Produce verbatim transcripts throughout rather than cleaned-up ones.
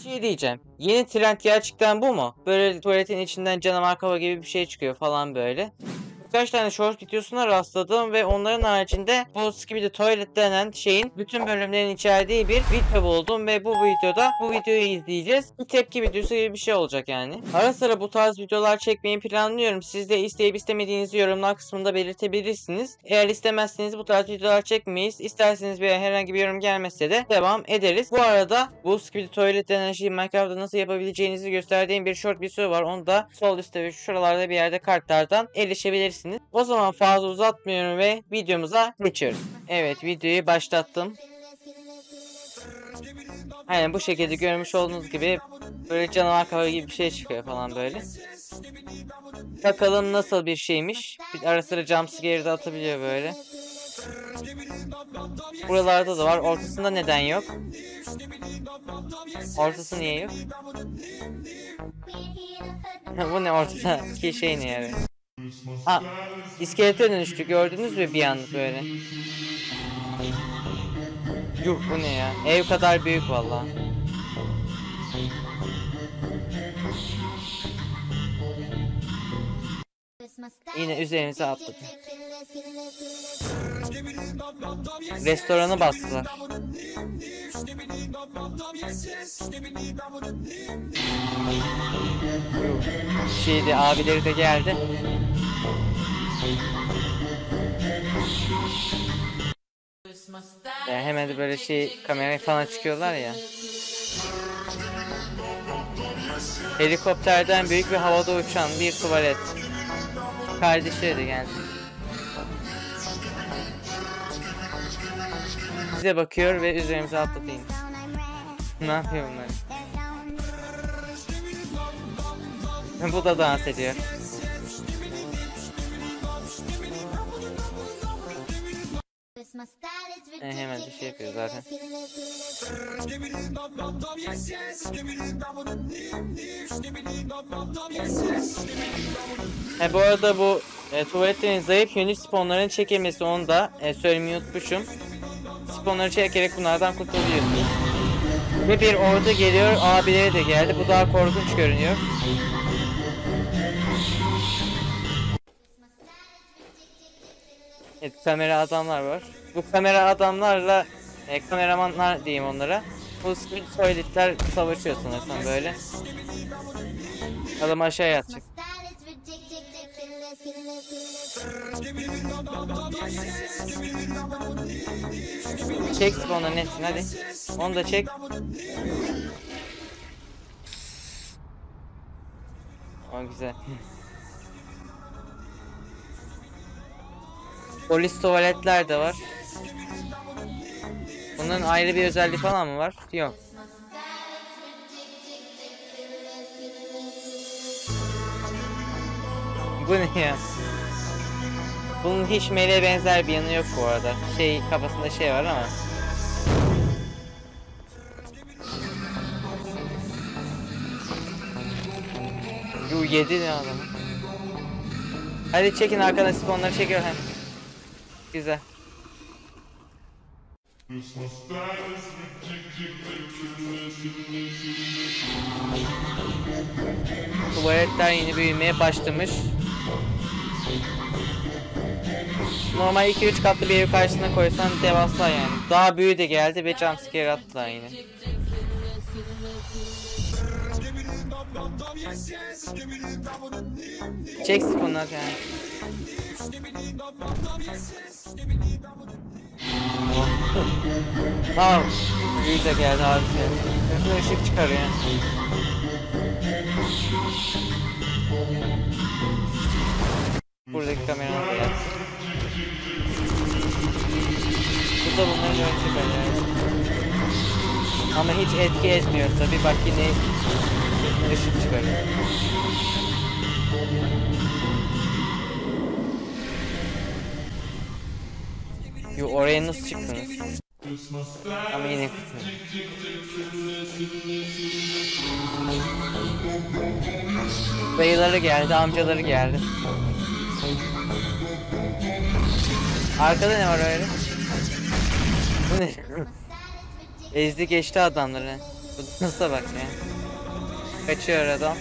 şey diyeceğim. Yeni trend gerçekten bu mu? Böyle tuvaletin içinden canavar kafa gibi bir şey çıkıyor falan böyle. Birkaç tane short videosuna rastladım ve onların haricinde bu Skibidi Toilet denen şeyin bütün bölümlerin içerdiği bir video buldum ve bu videoda bu videoyu izleyeceğiz. Bir tepki videosu gibi bir şey olacak yani. Ara sıra bu tarz videolar çekmeyi planlıyorum. Siz de isteyip istemediğinizi yorumlar kısmında belirtebilirsiniz. Eğer istemezseniz bu tarz videolar çekmeyiz. İsterseniz bir herhangi bir yorum gelmezse de devam ederiz. Bu arada bu Skibidi Toilet denen şeyi Minecraft'ta nasıl yapabileceğinizi gösterdiğim bir short video var. Onu da sol üstte ve şuralarda bir yerde kartlardan erişebilirsiniz. O zaman fazla uzatmıyorum ve videomuza geçiyoruz. Evet, videoyu başlattım. Aynen bu şekilde görmüş olduğunuz gibi böyle canavar kafa gibi bir şey çıkıyor falan böyle. Bakalım nasıl bir şeymiş. Bir ara sıra jumpscare'i de atabiliyor böyle. Buralarda da var. Ortasında neden yok? Ortası niye yok? Bu ne ortadaki şey ne yani? Ha, iskelete dönüştü, gördünüz mü bir anda böyle? Yuh, bu ne ya? Ev kadar büyük vallahi. Yine üzerimize atladı. Restoranı bastılar. Şeydi, abileri de geldi. Yani hemen de böyle şey kameraya falan çıkıyorlar ya. Helikopterden büyük bir havada uçan bir tuvalet. Kardeşleri de geldi. Bize bakıyor ve üzerimize atlatayım. Ne yapıyor bunlar? Bu da dans ediyor. E, hemen bir şey yapıyor zaten. E, bu arada bu e, tuvaletlerin zayıf yönlü spawnların çekilmesi, onu da e, söylemeyi unutmuşum. Spawnları çekerek bunlardan kurtuluyorsunuz. Ve bir ordu geliyor, abileri de geldi. Bu daha korkunç görünüyor. Evet, kamera adamlar var. Bu kamera adamlarla e, kameramanlar diyeyim onlara. Bu Skibidi Toilet'ler savaşıyor sanırsam böyle. Adam aşağıya atacak. Çek spawn'ların hepsini hadi. Onu da çek. O güzel. Polis tuvaletler de var. Bunların ayrı bir özelliği falan mı var? Yok. Bu ne ya? Bunun hiç meleğe benzer bir yanı yok bu arada. Şey, kafasında şey var ama. Yu yedi ne adamı. Hadi çekin arkadan, spawnları çekiyor hem. Güzel. Tuvaletler yeni büyümeye başlamış. Normal iki üç katlı bir ev karşısına koysan devasa yani. Daha büyüğü de geldi ve jumpscare attılar yine. Çek spawnlar yani. Tamam. Büyük de geldi abi. Bütün ışık çıkarıyor. Buradaki kameralar da geldi. Bu da bunları görecek yani. Ama hiç etki etmiyor tabi. Bak yine ışık çıkarıyor. Yo, oraya nasıl çıktınız? Ama yine kısmı. Dayıları geldi, amcaları geldi. Arkada ne var öyle? Bu ne? Ezdi geçti adamları. Bu nasıl bak ya. Kaçıyor adam.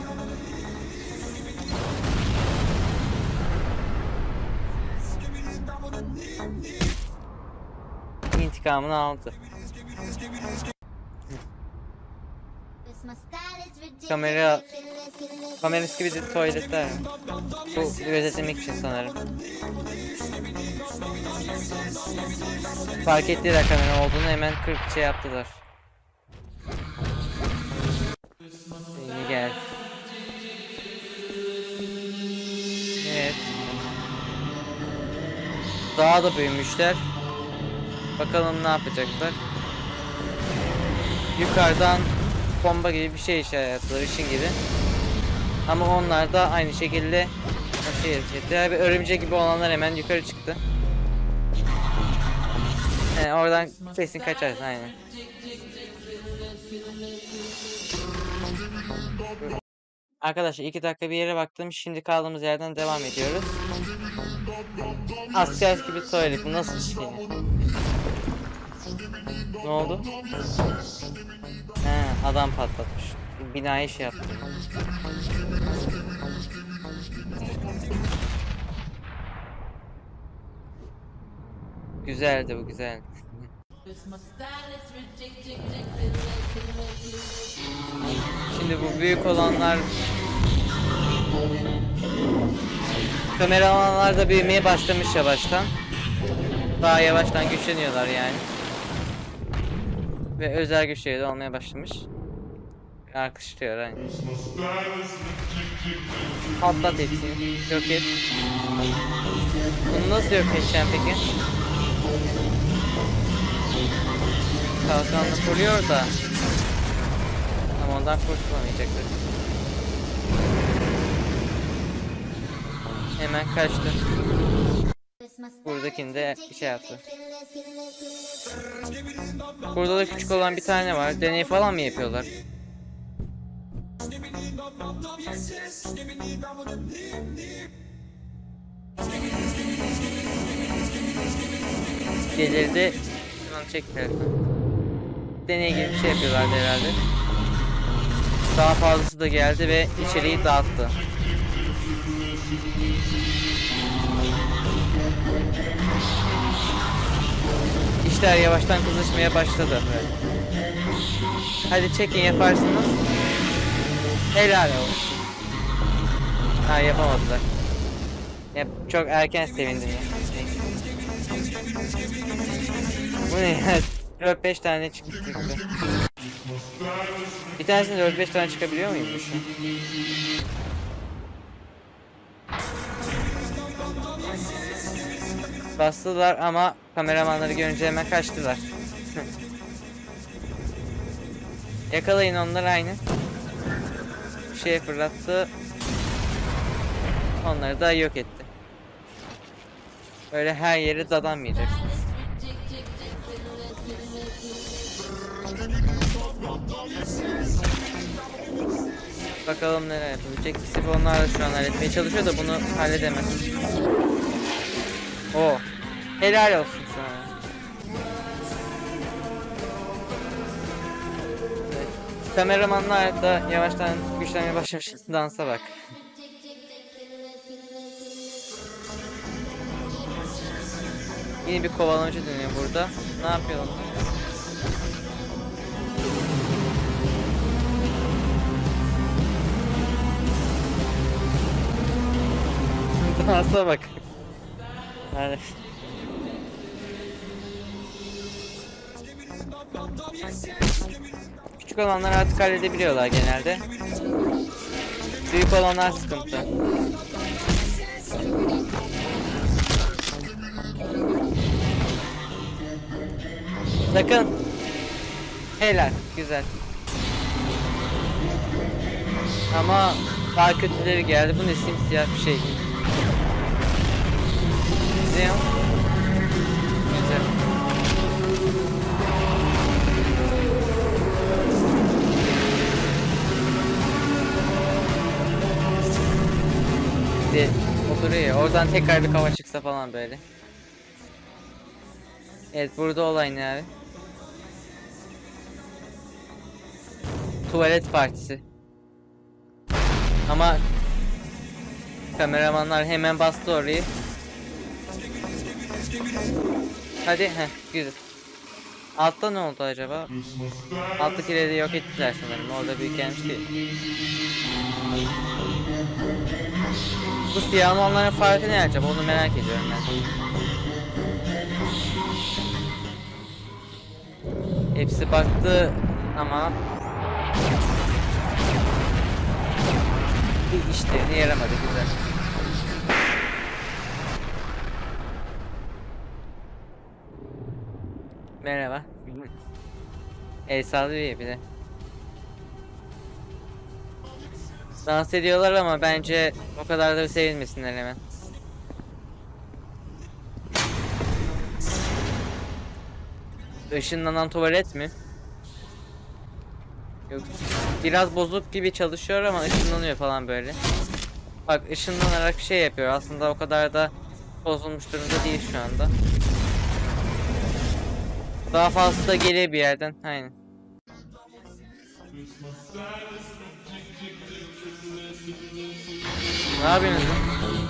İntikamını aldı. Kamera kamerası gibi de tuvaletler. Bu gözetlemek için sanırım. Fark ettiler kamera olduğunu, hemen kırk şey yaptılar. İyi gel. Evet. Daha da büyümüşler. Bakalım ne yapacaklar. Yukarıdan bomba gibi bir şey işaret yaptılar, ışın gibi. Ama onlar da aynı şekilde nasıl yetiştiler? Bir örümcek gibi olanlar hemen yukarı çıktı. Yani oradan kesin kaçarsın aynen. Arkadaşlar iki dakika bir yere baktım. Şimdi kaldığımız yerden devam ediyoruz. Asker gibi tuvalet. Bu nasıl bir şey? Ne oldu? He, adam patlatmış. Binayı şey yaptı. Güzeldi bu, güzel. Şimdi bu büyük olanlar, kameramanlar da büyümeye başlamış yavaştan. Daha yavaştan güçleniyorlar yani. Ve özel güçleri de olmaya başlamış. Alkışlıyor aynı. Patlat hepsini. Yok et. Bunu nasıl yok edeceğim peki? Kalkanını koruyor da. Ama ondan kurtulamayacaklar. Hemen kaçtı. Buradakini de bir şey yaptı. Burada da küçük olan bir tane var. Deney falan mı yapıyorlar? Gelirdi. Şunu çektiler. Deney gibi bir şey yapıyorlardı herhalde. Daha fazlası da geldi ve içeriği dağıttı. İşler yavaştan kızışmaya başladı. Hadi çekin, yaparsınız. Helal olsun. Ha, yapamadılar. Ya, çok erken sevindim ya. Bu ne ya? dört beş tane çıktı. Bir tanesinde dört beş tane çıkabiliyor muymuş? Bastılar ama kameramanları görünce hemen kaçtılar. Yakalayın onları aynı. Bir şeye fırlattı. Onları da yok etti. Böyle her yeri dadanmayacaksınız. Bakalım neler yapabilecek. Sif onlar da şu an halletmeye çalışıyor da bunu halledemez. Oo. Helal olsun sana. Evet. Kameramanlar da yavaştan güçlenmeye başlamış. Dansa bak. Yine bir kovalamacı dönüyor burada. Ne yapıyor onlar? Dansa bak. Yani. Küçük olanlar artık halledebiliyorlar genelde. Büyük olanlar sıkıntı. Sakın. Helal, güzel. Ama daha kötüleri geldi. Bu ne, simsiyah bir şey. Güzel. Güzel. İşte oturuyor ya. Oradan tekrar bir kava çıksa falan böyle. Evet, burada olay ne abi? tuvalet partisi. Ama kameramanlar hemen bastı orayı. Hadi, heh, güzel. Altta ne oldu acaba? Alttakileri de yok ettiler sanırım. Orada büyük gelmiş değil. Bu siyah olanların farkı ne acaba? Onu merak ediyorum ben. Hepsi baktı ama bir işlerine yaramadı, güzel. Merhaba. El sallıyor bir de. Dans ediyorlar ama bence o kadar da sevilmesinler hemen. Işınlanan tuvalet mi? Yok. Biraz bozuk gibi çalışıyor ama ışınlanıyor falan böyle. Bak, ışınlanarak şey yapıyor. Aslında o kadar da bozulmuş durumda değil şu anda. Daha fazla da geliyor bir yerden. Aynen. Ne yapıyorsunuz lan?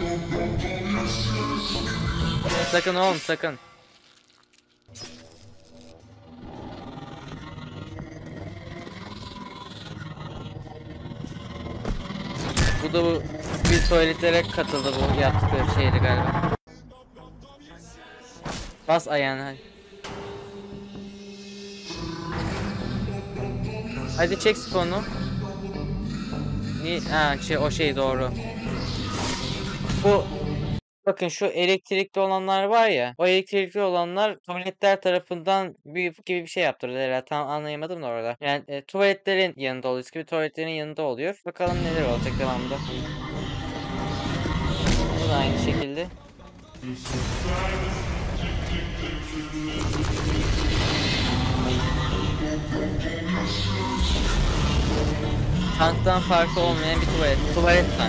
Sakın oğlum, sakın. Bu da bu bir tuvaletlere katıldı bu yaptıkları şeydi galiba. Bas ayağını hadi. Hadi çek sifonu. Ni ha şey o şey doğru. Bu bakın şu elektrikli olanlar var ya. O elektrikli olanlar tuvaletler tarafından büyük gibi bir şey yaptırdı herhalde. Tam anlayamadım da orada. Yani e, tuvaletlerin yanında oluyor. Eski bir tuvaletlerin yanında oluyor. Bakalım neler olacak devamında. Bu da aynı şekilde. Tanktan farkı olmayan bir tuvalet. Tuvalet tank.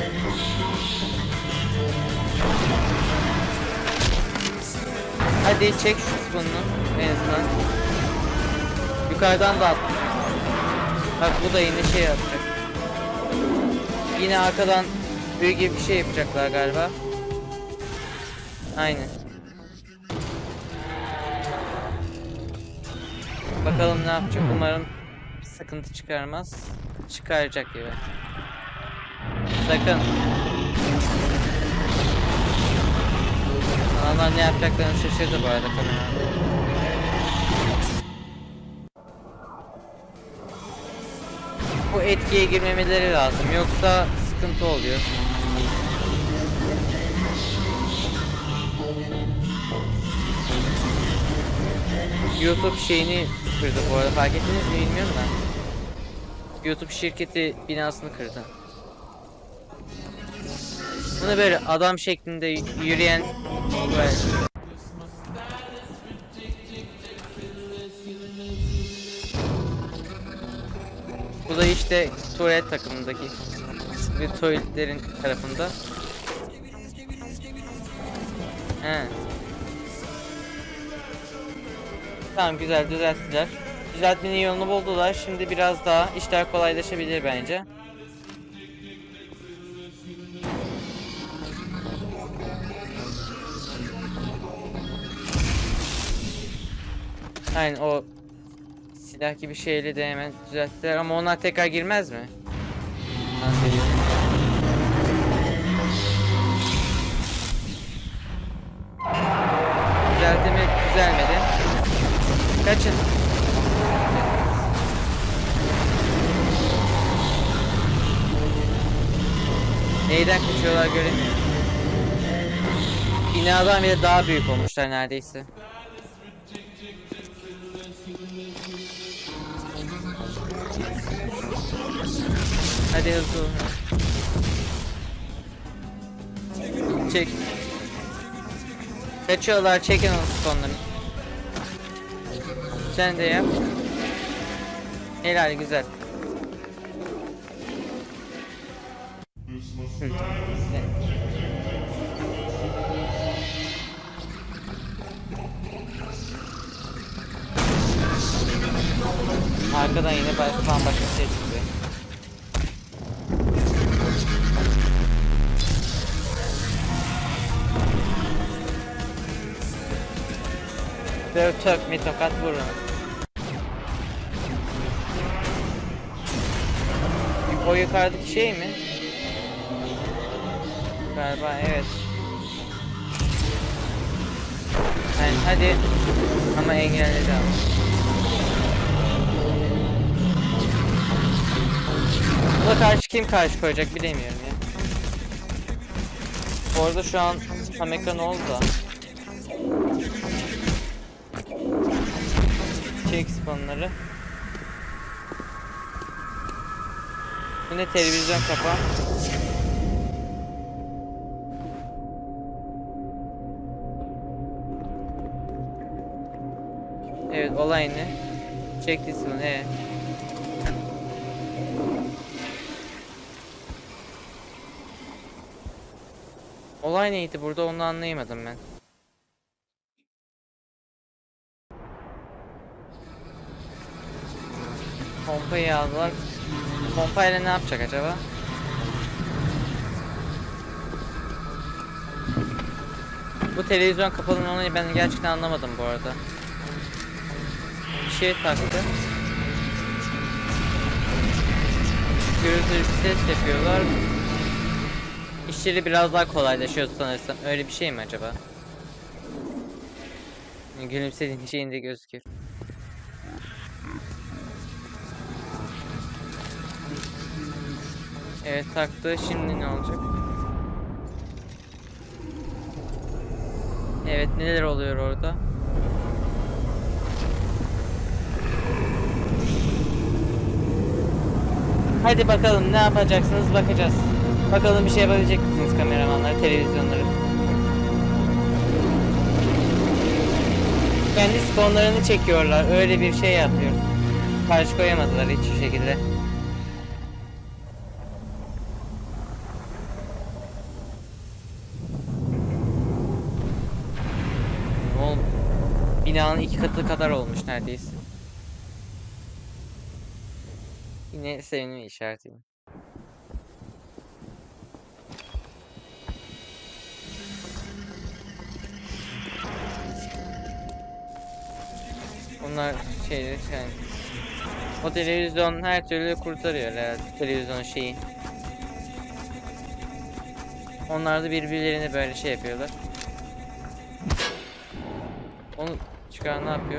Hadi çek şu spoonunu en azından. Yukarıdan da at. Bak bu da yine şey yapacak. Yine arkadan büyük gibi bir şey yapacaklar galiba. Aynen. Bakalım ne yapacak, umarım bir sıkıntı çıkarmaz. Çıkaracak gibi. Sakın. Adamlar ne yapacaklarını şaşırdı bu arada kamera. Bu etkiye girmemeleri lazım, yoksa sıkıntı oluyor. YouTube şeyini kırdı bu arada, fark ettiniz mi bilmiyorum da. YouTube şirketi binasını kırdı. Bunu böyle adam şeklinde yürüyen böyle. Bu da işte tuvalet takımındaki bir tuvaletlerin tarafında. He. Tamam, güzel düzelttiler. Düzeltmenin yolunu buldular. Şimdi biraz daha işler kolaylaşabilir bence. Aynen, o silah gibi şeyle de hemen düzelttiler ama onlar tekrar girmez mi? Düzeldi mi? Düzelmedi. Kaçın. Neyden kaçıyorlar göremiyorum. Binadan bile daha büyük olmuşlar neredeyse. Hadi hızlı ol. Çek. Kaçıyorlar, çekin onu sonları. Sen de yap. Helal, güzel. Hı. Arkadan yine bambaşka bir şey çıktı. Döv tök mi tokat vurun. O yukarıdaki şey mi? Galiba evet. Yani hadi. Ama engelledi ama. Buna karşı kim karşı koyacak bilemiyorum ya. Bu arada şu an tam ekran oldu da. Çek spawnları. Yine televizyon kapağı. Evet, olay ne? Çekti spawn, evet. Olay neydi burada, onu anlayamadım ben. Pompayı aldılar. Pompayla ne yapacak acaba? Bu televizyon kapalı onu ben gerçekten anlamadım bu arada. Bir şey taktı. Gürültülü bir ses yapıyorlar. İşleri biraz daha kolaylaşıyor sanırsam. Öyle bir şey mi acaba? Gülümsediğin şeyinde gözüküyor. Evet, taktı. Şimdi ne olacak? Evet, neler oluyor orada? Hadi bakalım ne yapacaksınız, bakacağız. Bakalım bir şey yapabilecek misiniz kameramanlar, televizyonları? Kendi spawnlarını çekiyorlar. Öyle bir şey yapıyor. Karşı koyamadılar hiçbir şekilde. Oğlum, binanın iki katı kadar olmuş neredeyse. Yine sevinme işaretiyim. Bunlar şeyler yani. O televizyon her türlü kurtarıyor herhalde, televizyon şeyi. Onlar da birbirlerini böyle şey yapıyorlar. Onu çıkar ne yapıyor?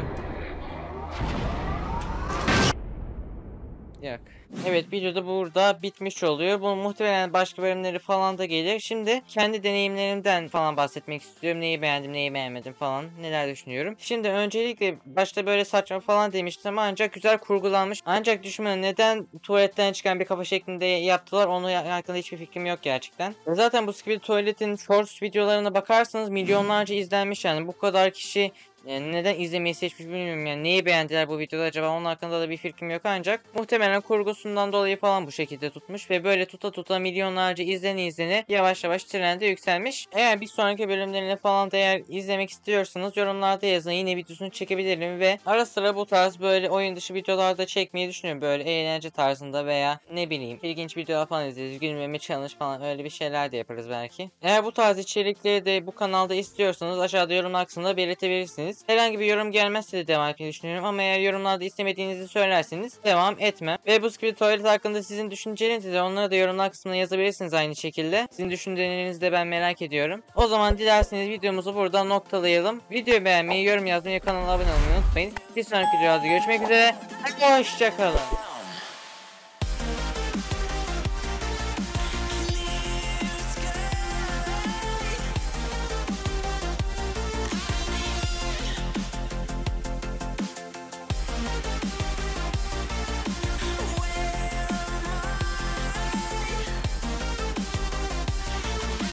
Yok. Evet, video da burada bitmiş oluyor. Bu muhtemelen başka bölümleri falan da gelir. Şimdi kendi deneyimlerimden falan bahsetmek istiyorum. Neyi beğendim, neyi beğenmedim falan. Neler düşünüyorum. Şimdi öncelikle başta böyle saçma falan demiştim ancak güzel kurgulanmış. Ancak düşünün neden tuvaletten çıkan bir kafa şeklinde yaptılar, onu hakkında hiçbir fikrim yok gerçekten. Zaten bu Skibidi Tuvalet'in shorts videolarına bakarsanız milyonlarca izlenmiş, yani bu kadar kişi yani neden izlemeyi seçmiş bilmiyorum, yani neyi beğendiler bu videoda acaba, onun hakkında da bir fikrim yok ancak muhtemelen kurgusundan dolayı falan bu şekilde tutmuş ve böyle tuta tuta milyonlarca izleni izleni yavaş yavaş trende yükselmiş. Eğer bir sonraki bölümlerini falan da eğer izlemek istiyorsanız yorumlarda yazın, yine videosunu çekebilirim ve ara sıra bu tarz böyle oyun dışı videolarda çekmeyi düşünüyorum, böyle eğlence tarzında veya ne bileyim ilginç videolar falan izleriz, gülmeme challenge falan, öyle bir şeyler de yaparız belki. Eğer bu tarz içerikleri de bu kanalda istiyorsanız aşağıda yorumlar kısmında belirtebilirsiniz. Herhangi bir yorum gelmezse de devam etmeyi düşünüyorum ama eğer yorumlarda istemediğinizi söylerseniz devam etmem. Ve bu Skibidi Tuvalet hakkında sizin düşüncelerinizi de onları da yorumlar kısmına yazabilirsiniz aynı şekilde. Sizin düşüncelerinizi de ben merak ediyorum. O zaman dilerseniz videomuzu burada noktalayalım. Videoyu beğenmeyi, yorum yazmayı, kanala abone olmayı unutmayın. Bir sonraki videoda görüşmek üzere. Hoşçakalın.